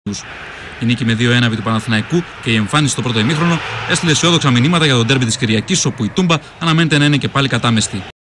Η νίκη με 2-1 επί του Παναθηναϊκού και η εμφάνιση στο πρώτο ημίχρονο έστειλε αισιόδοξα μηνύματα για τον ντέρμπι της Κυριακής, όπου η Τούμπα αναμένεται να είναι και πάλι κατάμεστη.